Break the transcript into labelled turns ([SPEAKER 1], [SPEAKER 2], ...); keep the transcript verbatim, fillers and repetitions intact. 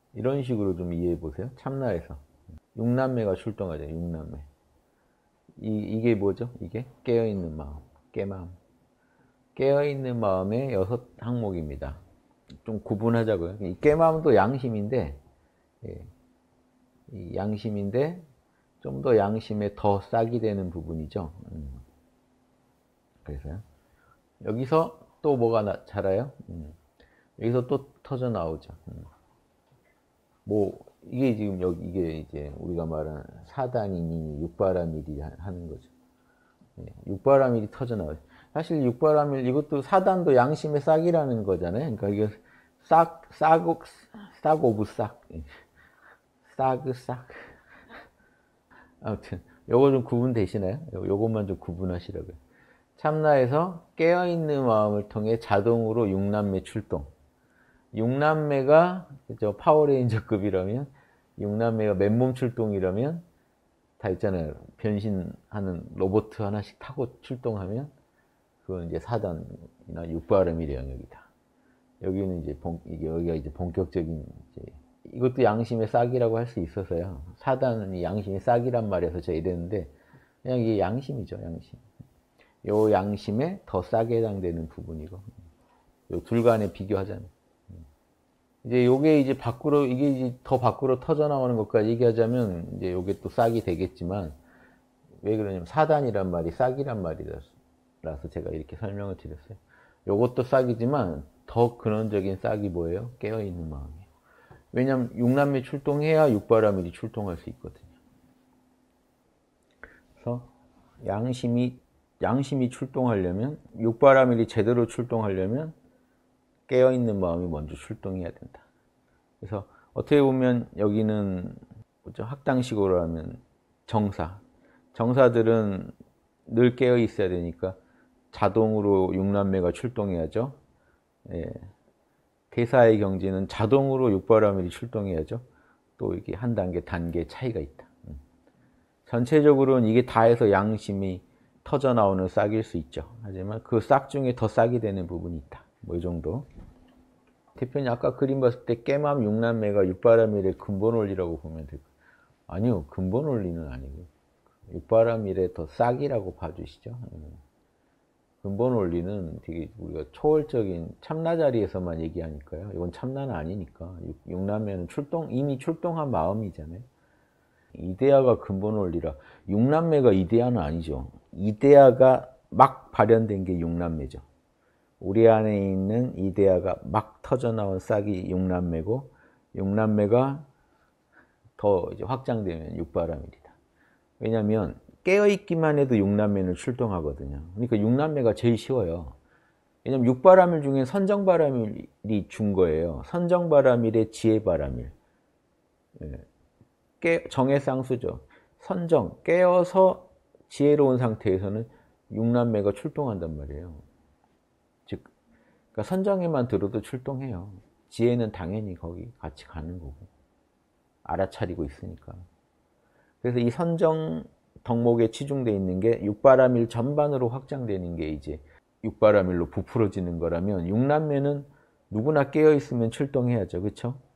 [SPEAKER 1] 이런 식으로 좀 이해해 보세요. 참나에서 육남매가 출동하죠. 육남매. 이, 이게 뭐죠? 이게 깨어있는 마음, 깨마음. 깨어있는 마음의 여섯 항목입니다. 좀 구분하자고요. 이 깨마음도 양심인데, 예, 이 양심인데 좀 더 양심에 더 싹이 되는 부분이죠. 음. 그래서요. 여기서 또 뭐가 나, 자라요? 음. 여기서 또 터져 나오죠. 음. 뭐 이게 지금 여기 이게 이제 우리가 말하는 사단이니 육바라밀이 하는 거죠. 예, 육바라밀이 터져 나와요. 사실 육바라밀 이것도 사단도 양심의 싹이라는 거잖아요. 그러니까 이게 싹, 싹, 싹 오브 싹, 싹, 싹. 아무튼 요거 좀 구분되시나요? 요것만 좀 구분하시라고요. 참나에서 깨어있는 마음을 통해 자동으로 육남매 출동. 육남매가 그죠? 파워레인저급이라면 육남매가 맨몸 출동이라면 다 있잖아요. 변신하는 로봇 하나씩 타고 출동하면 그건 이제 사단이나 육바라밀의 영역이다. 여기는 이제 본, 이게 여기가 이제 본격적인 이제 이것도 양심의 싹이라고 할 수 있어서요. 사단이 양심의 싹이란 말에서 제가 이랬는데 그냥 이게 양심이죠, 양심. 요 양심에 더 싹에 해당되는 부분이고 요 둘 간에 비교하자면 이제 요게 이제 밖으로 이게 이제 더 밖으로 터져 나오는 것까지 얘기하자면 이제 요게 또 싹이 되겠지만 왜 그러냐면 사단이란 말이 싹이란 말이라서 제가 이렇게 설명을 드렸어요. 요것도 싹이지만 더 근원적인 싹이 뭐예요? 깨어있는 마음이에요. 왜냐면 육남매 출동해야 육바라밀이 출동할 수 있거든요. 그래서 양심이 양심이 출동하려면 육바라밀이 제대로 출동하려면 깨어있는 마음이 먼저 출동해야 된다. 그래서 어떻게 보면 여기는 뭐죠? 학당식으로 하면 정사. 정사들은 늘 깨어 있어야 되니까 자동으로 육남매가 출동해야죠. 예. 대사의 경지는 자동으로 육바라밀이 출동해야죠. 또 이게 한 단계 단계 차이가 있다. 전체적으로는 이게 다 해서 양심이 터져 나오는 싹일 수 있죠. 하지만 그 싹 중에 더 싹이 되는 부분이 있다. 뭐 이 정도. 대표님 아까 그림 봤을 때 깨맘 육남매가 육바라밀의 근본 원리라고 보면 될 거예요. 아니요, 근본 원리는 아니고 육바라밀의 더 싹이라고 봐주시죠. 근본 원리는 되게 우리가 초월적인 참나 자리에서만 얘기하니까요. 이건 참나는 아니니까. 육남매는 출동 이미 출동한 마음이잖아요. 이데아가 근본 원리라. 육남매가 이데아는 아니죠. 이데아가 막 발현된 게 육남매죠. 우리 안에 있는 이데아가 막 터져 나온 싹이 육남매고 육남매가 더 이제 확장되면 육바라밀이다. 왜냐하면 깨어있기만 해도 육남매는 출동하거든요. 그러니까 육남매가 제일 쉬워요. 왜냐하면 육바라밀 중에 선정바라밀이 준 거예요. 선정바라밀의 지혜바라밀. 깨, 정의 쌍수죠. 선정, 깨어서 지혜로운 상태에서는 육남매가 출동한단 말이에요. 즉, 그러니까 선정에만 들어도 출동해요. 지혜는 당연히 거기 같이 가는 거고. 알아차리고 있으니까. 그래서 이 선정 덕목에 치중되어 있는 게 육바라밀 전반으로 확장되는 게 이제 육바라밀로 부풀어지는 거라면 육남매는 누구나 깨어있으면 출동해야죠. 그렇죠?